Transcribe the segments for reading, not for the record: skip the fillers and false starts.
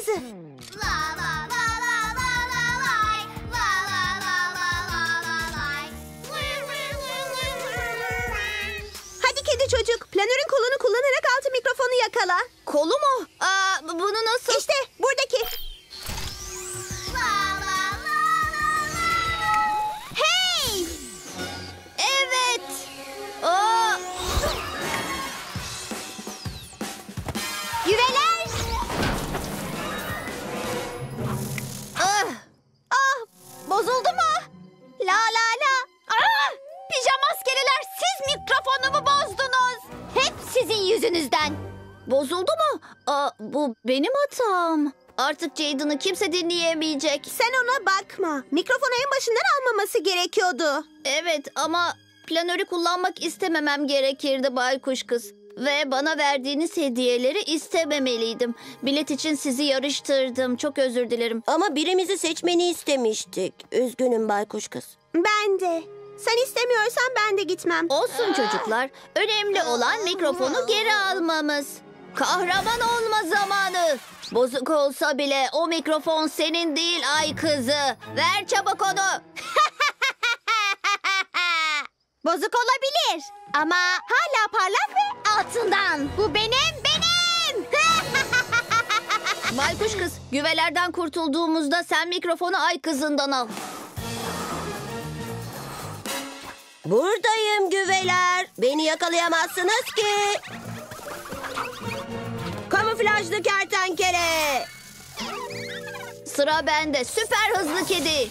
şarkısı. Hadi kedi çocuk, planörün kolunu kullanarak altı mikrofonu yakala. Kolu mu? Bunu nasıl? İşte buradaki. Hey! Evet. Güveler. Bozuldu mu? La la la. Pijamaskeliler, siz mikrofonumu bozdunuz. Hep sizin yüzünüzden. Bozuldu mu? Bu benim hatam. Artık Jaden'ı kimse dinleyemeyecek. Sen ona bakma. Mikrofonu en başından almaması gerekiyordu. Evet ama planörü kullanmak istememem gerekirdi baykuş kız. Ve bana verdiğiniz hediyeleri istememeliydim. Bilet için sizi yarıştırdım. Çok özür dilerim. Ama birimizi seçmeni istemiştik. Üzgünüm baykuş kız. Ben de. Sen istemiyorsan ben de gitmem. Olsun çocuklar. Önemli olan mikrofonu geri almamız. Kahraman olma zamanı. Bozuk olsa bile o mikrofon senin değil ay kızı. Ver çabuk onu. Bozuk olabilir ama hala parlak ve altından. Bu benim. Baykuş kız, güvelerden kurtulduğumuzda sen mikrofonu ay kızından al. Buradayım güveler. Beni yakalayamazsınız ki. Kamuflajlı kertenkele. Sıra bende. Süper hızlı kedi.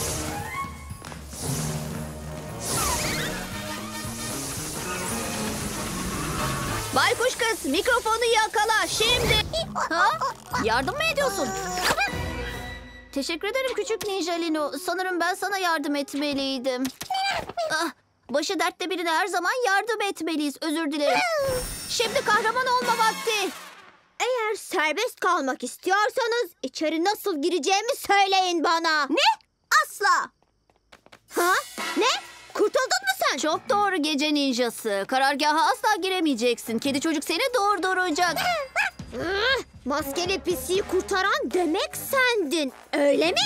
Baykuş kız, mikrofonu yakala şimdi. Ha? Yardım mı ediyorsun? Teşekkür ederim küçük Ninja Lino. Sanırım ben sana yardım etmeliydim. Başı dertte birine her zaman yardım etmeliyiz. Özür dilerim. Şimdi kahraman olma vakti. Eğer serbest kalmak istiyorsanız içeri nasıl gireceğimi söyleyin bana. Ne? Asla. Ha? Ne? Kurtuldun mu sen? Çok doğru gece ninjası. Karargaha asla giremeyeceksin. Kedi çocuk seni durduracak. Maskeli pisiyi kurtaran demek sendin. Öyle mi?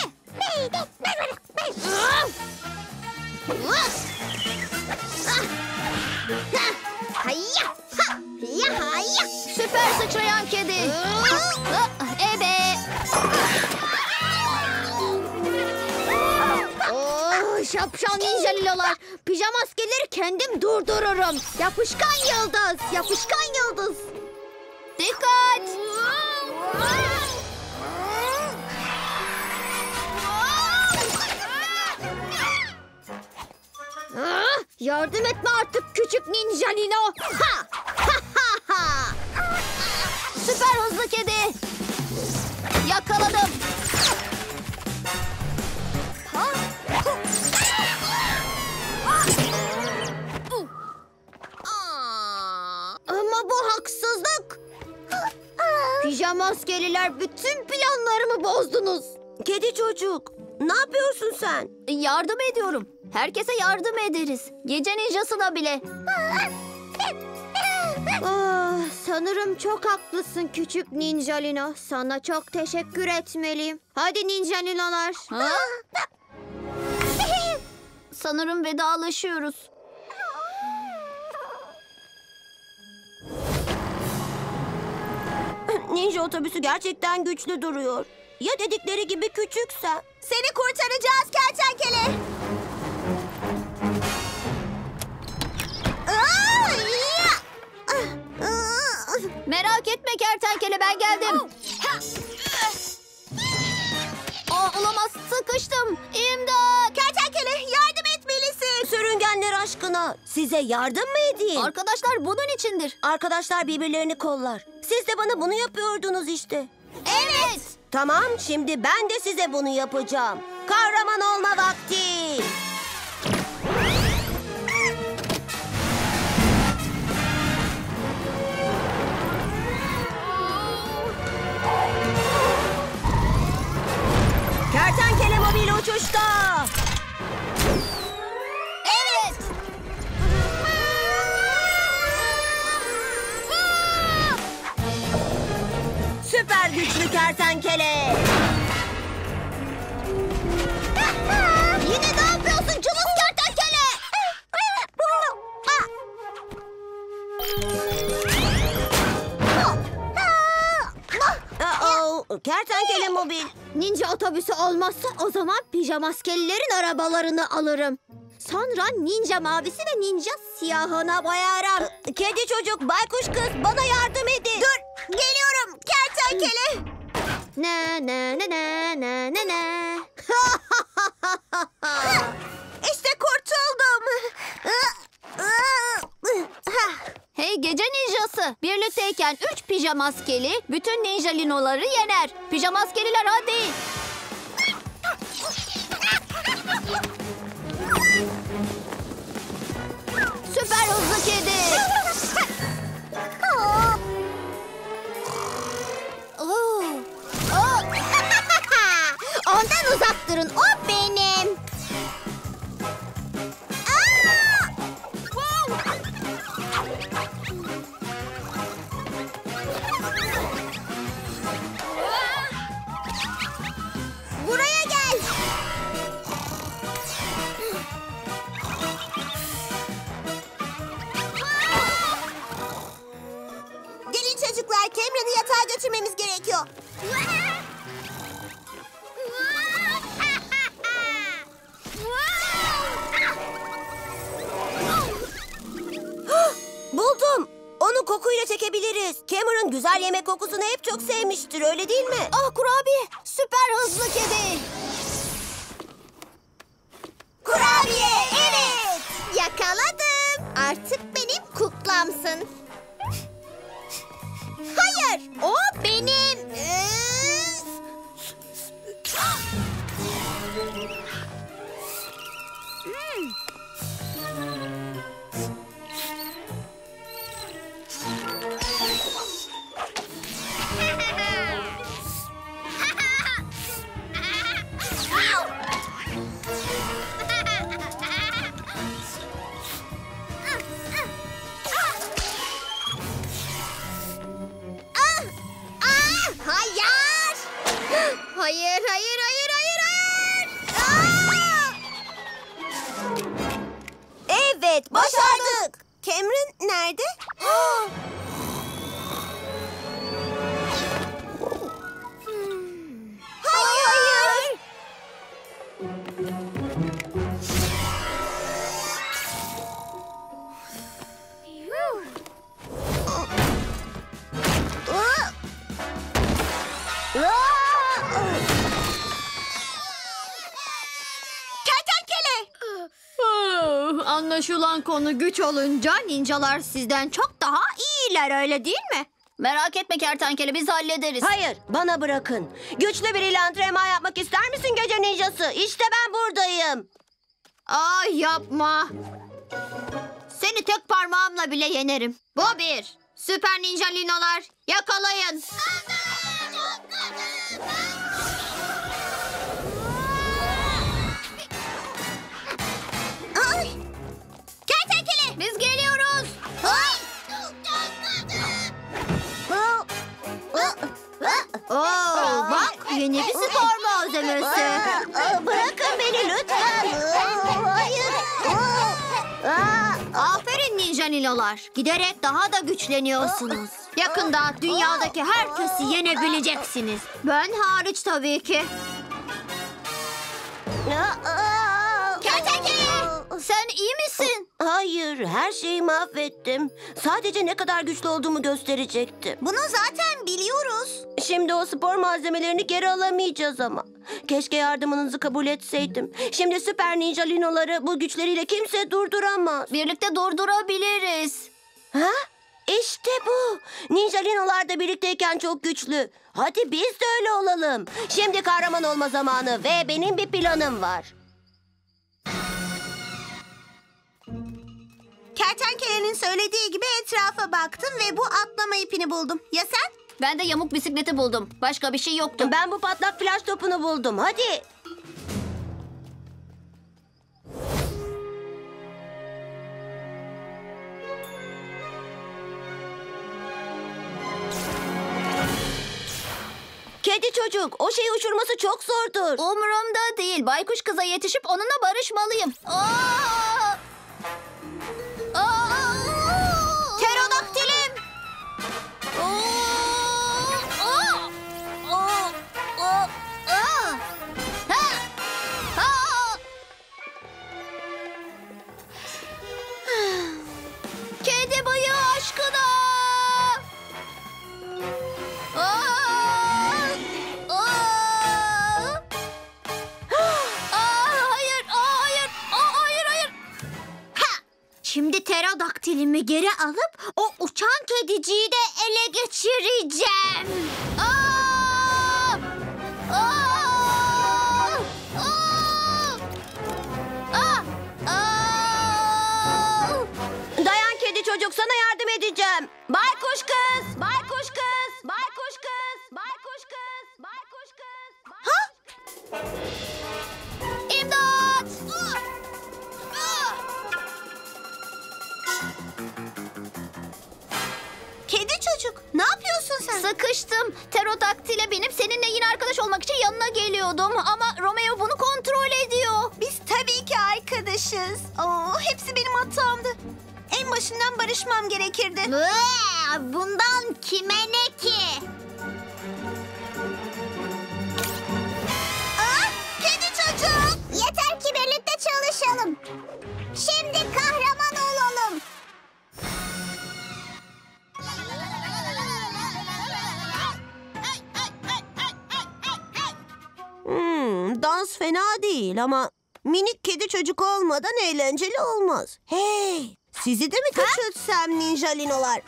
Hayya! Hayya! Süper sıçrayan kedi. Ebe. Şapşal ninja lilolar. Pijama askerleri kendim durdururum. Yapışkan yıldız. Yapışkan yıldız. Dikkat. Yardım etme artık küçük ninja Lino. Ha! Ha ha ha! Süper hızlı kedi. Yakaladım. Ama bu haksızlık. Pijama askeriler bütün planlarımı bozdunuz. Kedi çocuk. Ne yapıyorsun sen? Yardım ediyorum. Herkese yardım ederiz. Gece ninjasına bile. Sanırım çok haklısın küçük ninja Lino. Sana çok teşekkür etmeliyim. Hadi ninja Lino'lar. Ha? Sanırım vedalaşıyoruz. Ninja otobüsü gerçekten güçlü duruyor. Ya dedikleri gibi küçükse? Seni kurtaracağız kertenkele. Merak etme kertenkele, ben geldim. Olamaz, sıkıştım. İmdat. Kertenkele yardım etmelisin. Sürüngenler aşkına size yardım mı edeyim? Arkadaşlar bunun içindir. Arkadaşlar birbirlerini kollar. Siz de bana bunu yapıyordunuz işte. Evet. Tamam, şimdi ben de size bunu yapacağım. Kahraman olma vakti. Kertenkele mobil uçuşta. Evet. süper güçlü kertenkele. Yine ne yapıyorsun cılız kertenkele? Kertenkele mobil. Ninja otobüsü olmazsa o zaman pijamaskelilerin arabalarını alırım. Sonra ninja mavisi ve ninja siyahına boyarım. Kedi çocuk, baykuş kız bana yardım edin. Dur, geliyorum kertenkele. Ne ne ne ne ne ne ne. İşte kurtuldum. Hey gece ninjası. Birlikteyken 3 pijamaskeli bütün ninjalinoları yener. Pijamaskeliler hadi. Süper hızlı kedi. Oo. Oo. Ondan uzak durun. O benim. Buraya gel. Gelin çocuklar, Cameron'ı yatağa götürmemiz gerekiyor. Buldum. Onu kokuyla çekebiliriz. Cameron güzel yemek kokusunu hep çok sevmiştir, öyle değil mi? Ah kurabiye. Süper hızlı kedi. Kurabiye, evet. Yakaladım. Artık benim kuklamsın. Hayır, o benim. Hayır. Hayır, hayır, hayır, hayır, hayır. Evet, başardık. Cameron nerede? Hayır. Kertenkele. Anlaşılan konu güç olunca ninjalar sizden çok daha iyiler, öyle değil mi? Merak etme kertenkele, biz hallederiz. Hayır, bana bırakın. Güçlü biriyle antrenman yapmak ister misin gece ninjası? İşte ben buradayım. Ay yapma. Seni tek parmağımla bile yenerim. Bu bir. Süper ninjalinolar yakalayın. Ay! Kertenkele! Biz geliyoruz. Oo, bak yeni bir spor malzemesi. Bırakın beni lütfen. Hayır. Aferin ninjalinolar. Giderek daha da güçleniyorsunuz. Yakında dünyadaki herkesi yenebileceksiniz. Ben hariç tabii ki. Kertenkele! Sen iyi misin? Hayır, her şeyi mahvettim. Sadece ne kadar güçlü olduğumu gösterecektim. Bunu zaten biliyoruz. Şimdi o spor malzemelerini geri alamayacağız ama. Keşke yardımınızı kabul etseydim. Şimdi süper ninjalinoları bu güçleriyle kimse durduramaz. Birlikte durdurabiliriz. Ha? İşte bu. Ninjalinolar da birlikteyken çok güçlü. Hadi biz de öyle olalım. Şimdi kahraman olma zamanı ve benim bir planım var. Kertenkelenin söylediği gibi etrafa baktım ve bu atlama ipini buldum. Ya sen? Ben de yamuk bisikleti buldum. Başka bir şey yoktu. Ben bu patlak flash topunu buldum. Hadi. Kedi çocuk, o şeyi uçurması çok zordur. Umurumda değil. Baykuş kıza yetişip onunla barışmalıyım. Pterodaktilim. Kedi bıyığı aşkına. Hayır. Şimdi pterodaktilimi geri alıp o uçan kediciyi de ele geçireceğim. Dayan kedi çocuk, sana yardım edeceğim. Baykuş kız, baykuş kız, baykuş kız, baykuş kız, baykuş kız. Ha? İmdat! Kedi çocuk, ne yapıyorsun sen? Sıkıştım. Pterodaktile binip seninle yine arkadaş olmak için yanına geliyordum. Ama Romeo bunu kontrol ediyor. Biz tabii ki arkadaşız. Hepsi benim hatamdı. En başından barışmam gerekirdi. Bundan kime ne ki? Kedi çocuk! Yeter ki birlikte çalışalım. Şimdi kahraman olalım. Dans fena değil ama minik kedi çocuk olmadan eğlenceli olmaz. Hey, sizi de mi küçültsem ninjalinolar?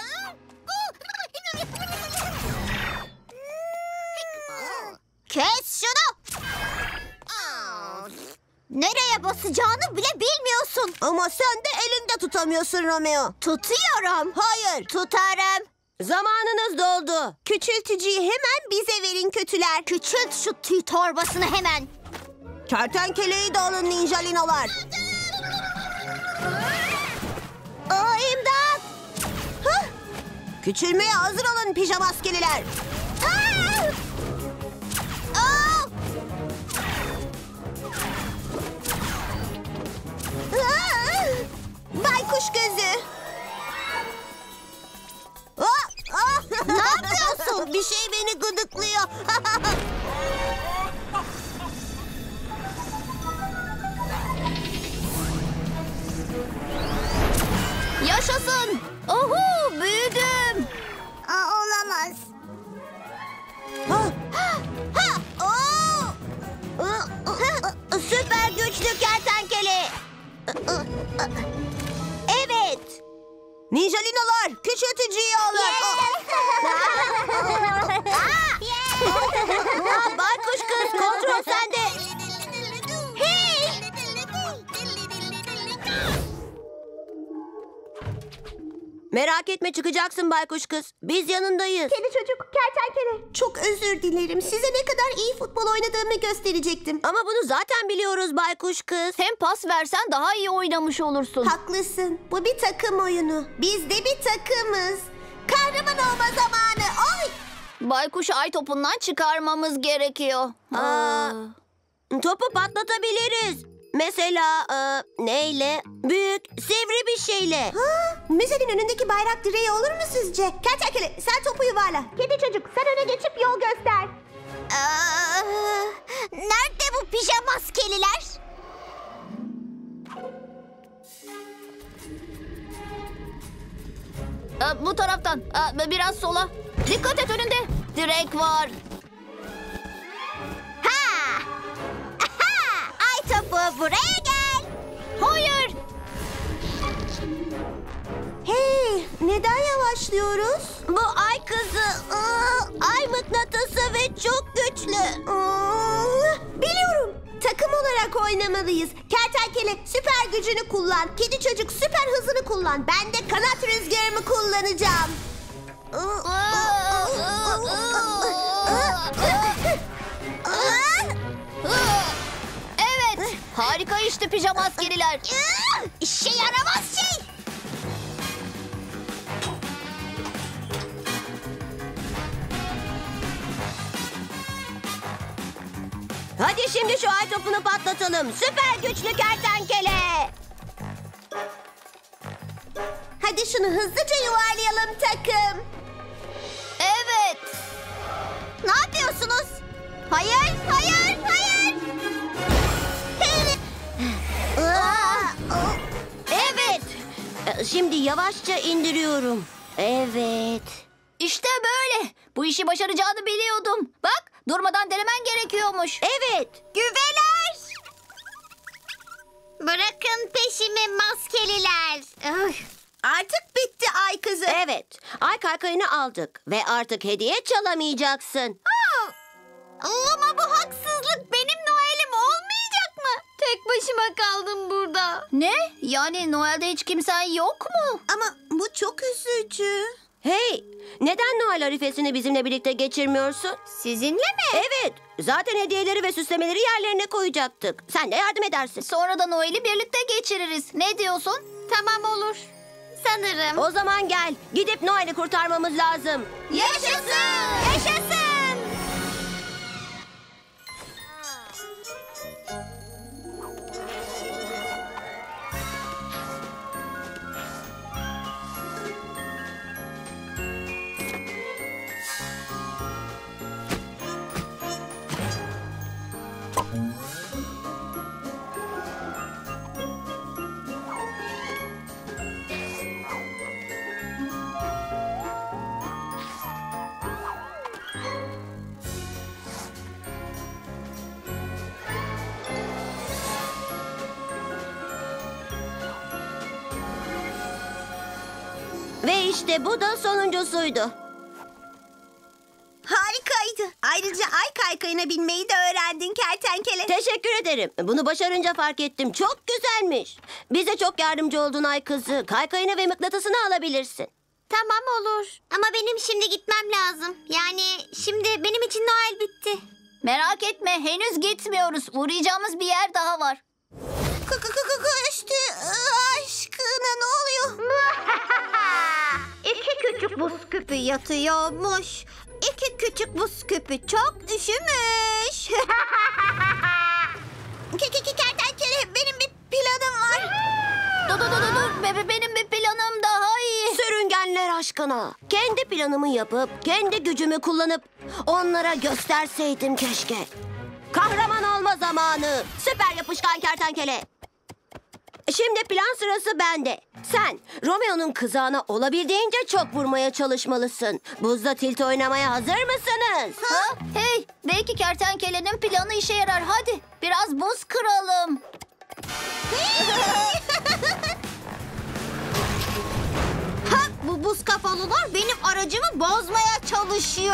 Kes şunu! Nereye basacağını bile bilmiyorsun. Ama sen de elinde tutamıyorsun Romeo. Tutuyorum. Hayır. Tutarım. Zamanınız doldu. Küçültücüyü hemen bize verin kötüler. Küçült şu tüy torbasını hemen. Kertenkeleyi de alın ninjalinolar. İmdat! Hah! Küçülmeye hazır olun pijamaskeliler. Baykuş gözü. Ne yapıyorsun? Bir şey beni gıdıklıyor. Yaşasın. Ohu, büyüdüm. Olamaz. Süper güçlü kertenkele. Evet. Ninjalinolar küçültücüyü alın. Baykuş kız, kontrol sende. Merak etme, çıkacaksın baykuş kız. Biz yanındayız. Kedi çocuk, kertenkele. Çok özür dilerim. Size ne kadar iyi futbol oynadığımı gösterecektim. Ama bunu zaten biliyoruz baykuş kız. Hem pas versen daha iyi oynamış olursun. Haklısın. Bu bir takım oyunu. Biz de bir takımız. Kahraman olma zamanı. Oy! Baykuşu ay topundan çıkarmamız gerekiyor. Topu patlatabiliriz. Mesela neyle? Büyük, sivri bir şeyle. Müzenin önündeki bayrak direği olur mu sizce? Kertenkele sen topu yuvarla. Kedi çocuk sen öne geçip yol göster. Nerede bu pijamaskeliler? Bu taraftan. Biraz sola. Dikkat et, önünde. Direk var. Ha! Aha! Ay topu buraya gel. Hayır. Hey, neden yavaşlıyoruz? Bu ay kızı, ay mıknatısı ve çok güçlü. Biliyorum. Takım olarak oynamalıyız. Kertenkele süper gücünü kullan. Kedi çocuk süper hızını kullan. Ben de kanat rüzgarımı kullanacağım. Evet. Harika işte pijama askeriler. İşe yaramaz şey. Hadi şimdi şu ay topunu patlatalım. Süper güçlü kertenkele. Hadi şunu hızlıca yuvarlayalım takım. Evet. Ne yapıyorsunuz? Hayır, hayır, hayır. Evet. Şimdi yavaşça indiriyorum. Evet. İşte böyle. Bu işi başaracağını biliyordum. Bak, durmadan denemen gerekiyormuş. Evet. Güveler. Bırakın peşimi maskeliler. Artık bitti ay kızı. Evet. Ay kaykayını aldık ve artık hediye çalamayacaksın. Ama bu haksızlık. Benim Noel'im olmayacak mı? Tek başıma kaldım burada. Ne? Yani Noel'de hiç kimsen yok mu? Ama bu çok üzücü. Hey, neden Noel arifesini bizimle birlikte geçirmiyorsun? Sizinle mi? Evet, zaten hediyeleri ve süslemeleri yerlerine koyacaktık. Sen de yardım edersin. Sonra da Noel'i birlikte geçiririz. Ne diyorsun? Tamam olur. Sanırım. O zaman gel, gidip Noel'i kurtarmamız lazım. Yaşasın! Yaşasın! Ve işte bu da sonuncusuydu. Harikaydı. Ayrıca ay kaykayına binmeyi de öğrendin kertenkele. Teşekkür ederim. Bunu başarınca fark ettim. Çok güzelmiş. Bize çok yardımcı oldun ay kızı. Kaykayını ve mıknatısını alabilirsin. Tamam olur. Ama benim şimdi gitmem lazım. Yani şimdi benim için Noel bitti. Merak etme, henüz gitmiyoruz. Uğrayacağımız bir yer daha var. İşte aşkına ne oluyor? İki küçük buz küpü yatıyormuş. İki küçük buz küpü çok üşümüş. Kertenkele benim bir planım var. Dur. Benim bir planım daha iyi. Sürüngenler aşkına. Kendi planımı yapıp, kendi gücümü kullanıp onlara gösterseydim keşke. Kahraman olma zamanı. Süper yapışkan kertenkele. Şimdi plan sırası bende. Sen Romeo'nun kızağına olabildiğince çok vurmaya çalışmalısın. Buzda tilt oynamaya hazır mısınız? Ha? Hey, belki kertenkelenin planı işe yarar. Hadi biraz buz kıralım. Bu buz kafalılar benim aracımı bozmaya çalışıyor.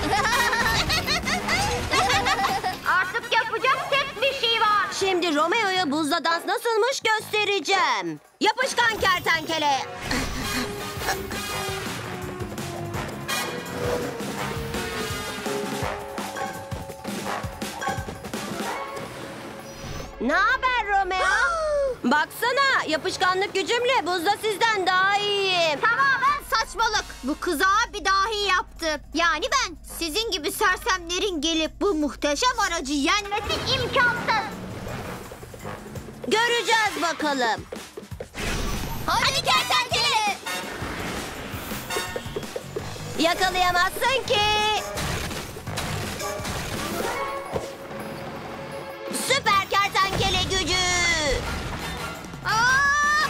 Artık yapacak tek bir şey var. Şimdi Romeo'ya buzda dans nasılmış göstereceğim. Yapışkan kertenkele. Ne haber Romeo? Baksana, yapışkanlık gücümle buzda sizden daha iyiyim. Tamamen saçmalık. Bu kızağı bir dahi yaptı. Yani ben sizin gibi sersemlerin gelip bu muhteşem aracı yenmesi imkansız. Göreceğiz bakalım. Hadi kertenkele. Yakalayamazsın ki. Süper kertenkele gücü. Aa!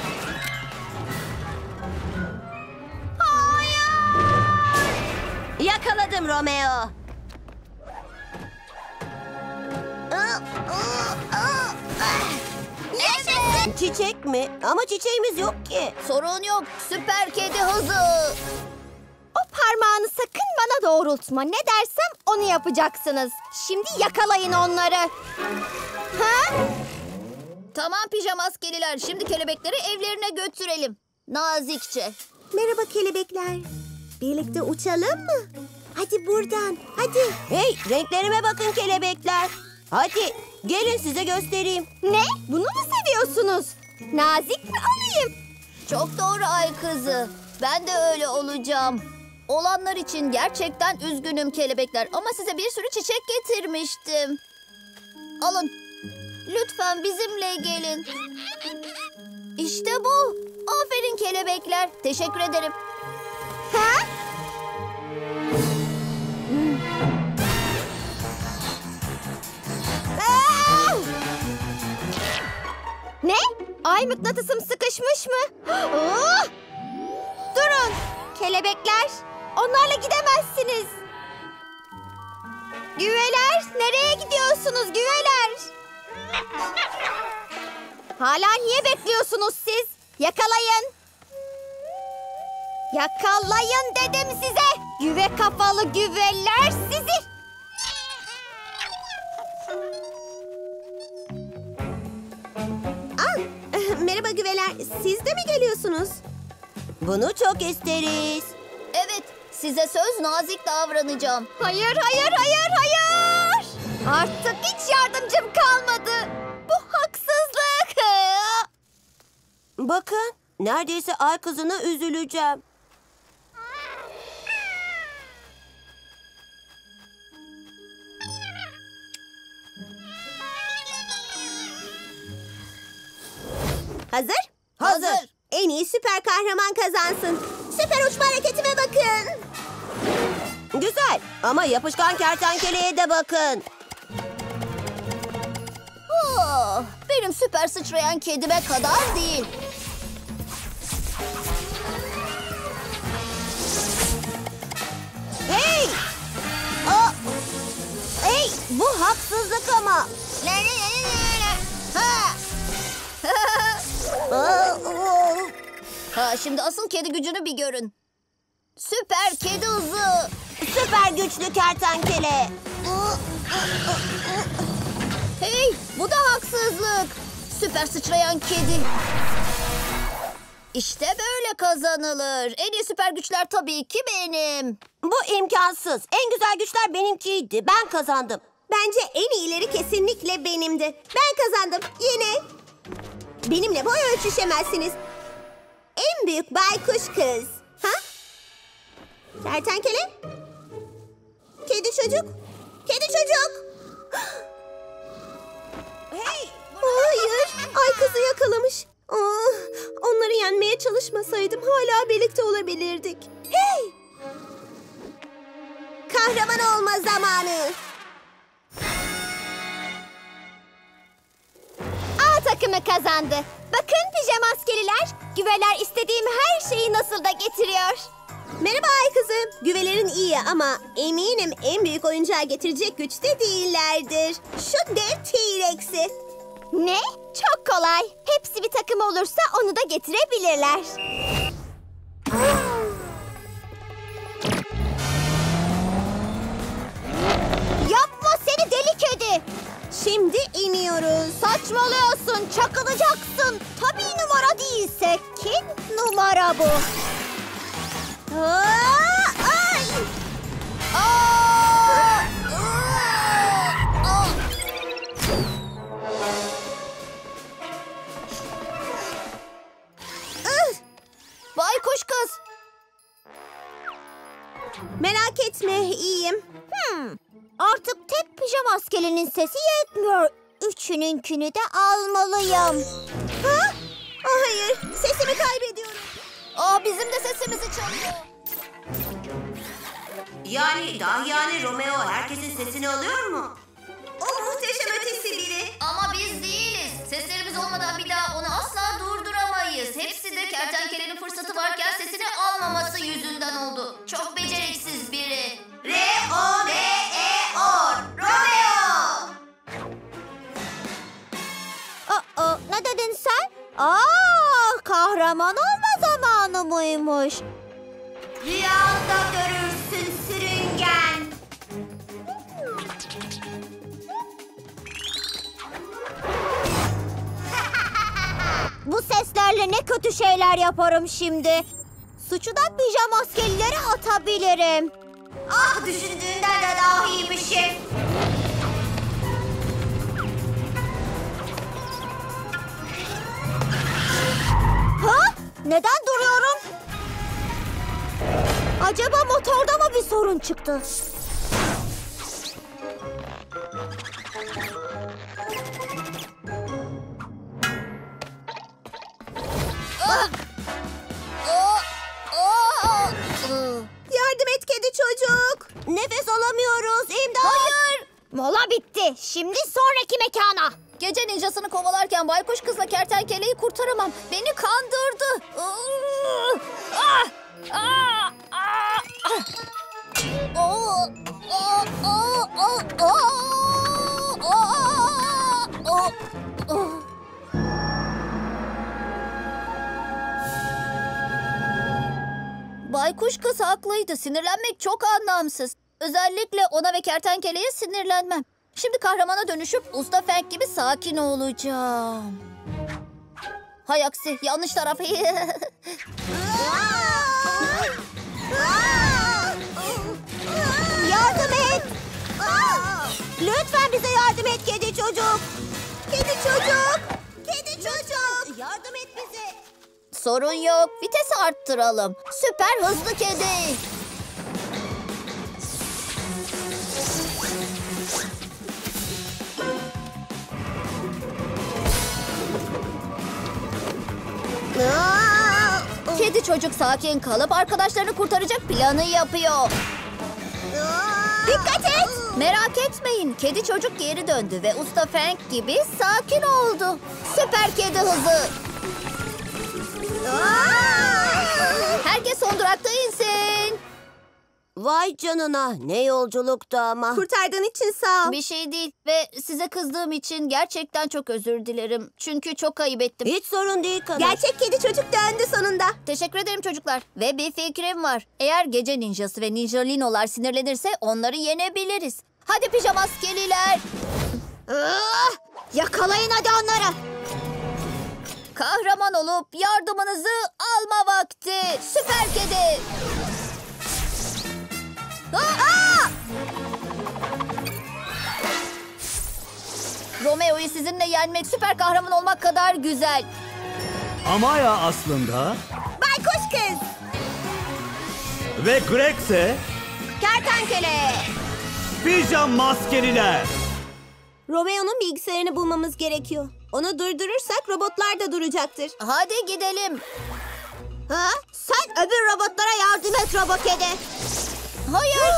Yakaladım Romeo. Yaşasın. Çiçek mi? Ama çiçeğimiz yok ki. Sorun yok. Süper kedi hızı. O parmağını sakın bana doğrultma. Ne dersem onu yapacaksınız. Şimdi yakalayın onları. Ha? Tamam pijama askeriler. Şimdi kelebekleri evlerine götürelim. Nazikçe. Merhaba kelebekler. Birlikte uçalım mı? Hadi buradan, hadi. Hey, renklerime bakın kelebekler. Hadi gelin size göstereyim. Ne? Bunu mu seviyorsunuz? Nazik mi olayım? Çok doğru ay kızı. Ben de öyle olacağım. Olanlar için gerçekten üzgünüm kelebekler. Ama size bir sürü çiçek getirmiştim. Alın. Lütfen bizimle gelin. İşte bu. Aferin kelebekler. Teşekkür ederim. Ha? Aa! Ne? Ay mıknatısım sıkışmış mı? Oh! Durun kelebekler. Onlarla gidemezsiniz. Güveler, nereye gidiyorsunuz güveler? Hala niye bekliyorsunuz siz? Yakalayın. Yakalayın dedim size. Güve kafalı güveler sizi. Merhaba güveler. Siz de mi geliyorsunuz? Bunu çok isteriz. Evet, size söz nazik davranacağım. Hayır, hayır, hayır, hayır. Artık hiç yardımcım kalmadı. Bu haksızlık. Bakın, neredeyse ay kızına üzüleceğim. Hazır? Hazır. En iyi süper kahraman kazansın. Süper uçma hareketime bakın. Güzel ama yapışkan kertenkeleye de bakın. Oh, benim süper sıçrayan kedime kadar değil. Hey! Aa! Hey! Bu haksızlık ama. Ha! Aa! Ha, şimdi asıl kedi gücünü bir görün. Süper kedi hızı. Süper güçlü kertenkele. Hey, bu da haksızlık. Süper sıçrayan kedi. İşte böyle kazanılır. En iyi süper güçler tabii ki benim. Bu imkansız. En güzel güçler benimkiydi. Ben kazandım. Bence en iyileri kesinlikle benimdi. Ben kazandım. Yine. Benimle boy ölçüşemezsiniz. En büyük baykuş kız. Ha? Kertenkele? Kedi çocuk? Kedi çocuk? Hey! Hayır. Ay kızı yakalamış. Onları yenmeye çalışmasaydım hala birlikte olabilirdik. Hey! Kahraman olma zamanı. A takımı kazandı. Bakın pijama askeriler. Güveler istediğim her şeyi nasıl da getiriyor. Merhaba ay kızım. Güvelerin iyi ama eminim en büyük oyuncağı getirecek güçte değillerdir. Şu dev T-Rex'i. Ne? Çok kolay. Hepsi bir takım olursa onu da getirebilirler. Yapma seni deli kedi. Şimdi iniyoruz. Saçmalıyorsun, çakılacaksın. Tabii numara değilse kim numara bu? Ay! Baykuş kız. Merak etme, iyiyim. Artık tek pijama askerinin sesi yetmiyor. Üçününkünü de almalıyım. Ha? Hayır, sesimi kaybediyorum. Bizim de sesimizi çalıyor. Yani Romeo herkesin sesini alıyor mu? O muhteşem ötesi biri. Ama biz değiliz. Seslerimiz olmadan bir daha onu asla durduramayız. Hepsi de kertenkelenin fırsatı varken sesini almaması yüzünden oldu. Çok beceriksiz biri. R-O-M-E-O Romeo! Ne dedin sen? Kahraman olma zamanı mıymış? Rüyanda görürsün sürüngen. Bu seslerle ne kötü şeyler yaparım şimdi. Suçu da pijama askerlere atabilirim. Ah, düşündüğünden de daha iyi bir şey. Ha? Neden duruyorum? Acaba motorda mı bir sorun çıktı? Yardım et kedi çocuk. Nefes alamıyoruz. İmdat. Hayır. Mola bitti. Şimdi sonraki mekana. Gece ninjasını kovalarken baykuş kızla kertenkeleyi kurtaramam. Beni kandırdı. Ah! Ah! Ah! Oh! Oh! Oh! Oh! Oh! Oh! Oh! Baykuş kız haklıydı. Sinirlenmek çok anlamsız. Özellikle ona ve kertenkeleye sinirlenmem. Şimdi kahramana dönüşüp Usta Fenk gibi sakin olacağım. Hay aksi, yanlış taraf. Yardım et. Lütfen bize yardım et kedi çocuk. Kedi çocuk. Kedi çocuk. Yardım et bize. Sorun yok. Vitesi arttıralım. Süper hızlı kedi. Kedi çocuk sakin kalıp arkadaşlarını kurtaracak planı yapıyor. Dikkat et. Merak etmeyin. Kedi çocuk geri döndü ve Usta Frank gibi sakin oldu. Süper kedi hızı. Herkes son durakta insin. Vay canına, ne yolculuktu ama. Kurtardığın için sağ ol. Bir şey değil ve size kızdığım için gerçekten çok özür dilerim. Çünkü çok ayıp ettim. Hiç sorun değil kadın. Gerçek kedi çocuk döndü sonunda. Teşekkür ederim çocuklar. Ve bir fikrim var. Eğer gece ninjası ve ninjalinolar sinirlenirse onları yenebiliriz. Hadi pijamaskeliler. Yakalayın hadi onları. Kahraman olup yardımınızı alma vakti. Süper kedi. Romeo'yu sizinle yenmek süper kahraman olmak kadar güzel. Amaya aslında Baykuş kız. ve Greg ise Kertenkele. pijama maskeliler. Romeo'nun bilgisayarını bulmamız gerekiyor. Onu durdurursak robotlar da duracaktır. Hadi gidelim. Ha? Sen öbür robotlara yardım et robot kedi. Hayır.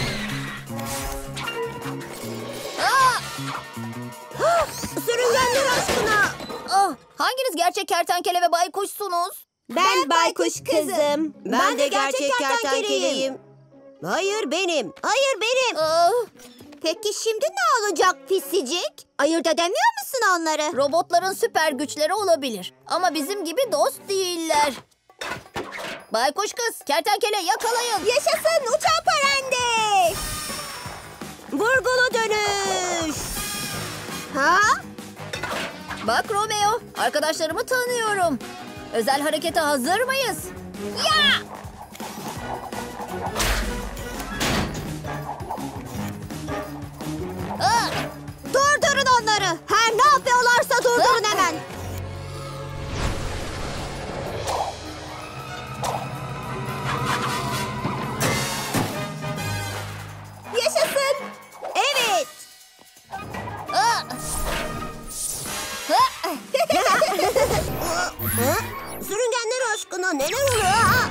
Sürüngenler aşkına. Hanginiz gerçek kertenkele ve baykuşsunuz? Ben baykuş kızım. Ben de gerçek kertenkeleyim. Hayır benim. Hayır benim. Peki şimdi ne olacak pisicik? Ayırt edemiyor musun onları? Robotların süper güçleri olabilir. Ama bizim gibi dost değiller. Baykuş kız, kertenkele yakalayın. Yaşasın uçan parende. Vurgulu dönüş. Ha? Bak Romeo, arkadaşlarımı tanıyorum. Özel harekete hazır mıyız? Ya! Durdurun onları. Her ne yapıyorlarsa durdurun hemen. Yaşasın. Evet. Sürüngenler aşkına neler oluyor?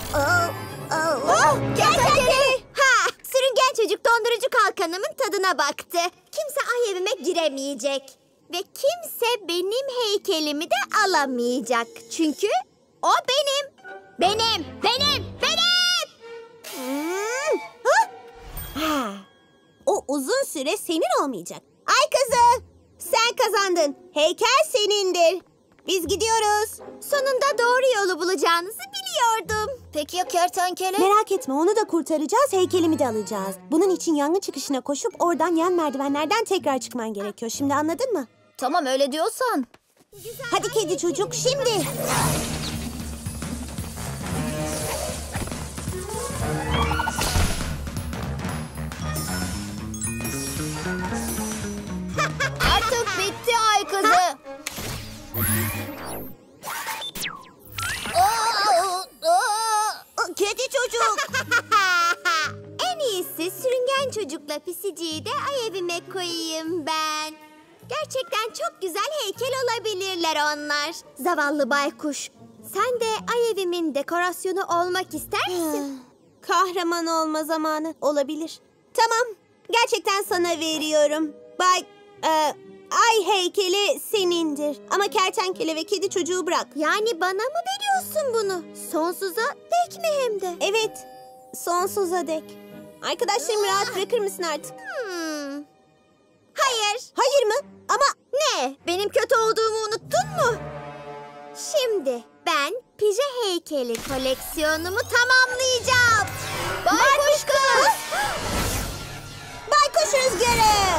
Kertenkele. Ha, sürüngen çocuk dondurucu kalkanımın tadına baktı. Kimse ay evime giremeyecek. Ve kimse benim heykelimi de alamayacak. Çünkü o benim. Benim. O uzun süre senin olmayacak. Ay kızı, sen kazandın. Heykel senindir. Biz gidiyoruz. Sonunda doğru yolu bulacağınızı biliyordum. Peki ya kertenkele? Merak etme, onu da kurtaracağız, heykelimi de alacağız. Bunun için yangın çıkışına koşup oradan yan merdivenlerden tekrar çıkman gerekiyor. Şimdi anladın mı? Tamam öyle diyorsan. Hadi kedi çocuk, şimdi. Artık bitti ay kızı. Kedi çocuk. En iyisi sürüngen çocukla pisiciyi de ay evime koyayım ben. Gerçekten çok güzel heykel olabilirler onlar. Zavallı baykuş. Sen de ay evimin dekorasyonu olmak ister misin? Kahraman olma zamanı olabilir. Tamam. Gerçekten sana veriyorum. Ay heykeli senindir. Ama kertenkele ve kedi çocuğu bırak. Yani bana mı veriyorsun bunu? Sonsuza dek mi hem de? Evet. Sonsuza dek. Arkadaşlarımı rahat bırakır mısın artık? Hayır. Hayır mı? Ama ne? Benim kötü olduğumu unuttun mu? Şimdi ben pije heykeli koleksiyonumu tamamlayacağım. Baykuş kız! Baykuş rüzgarı!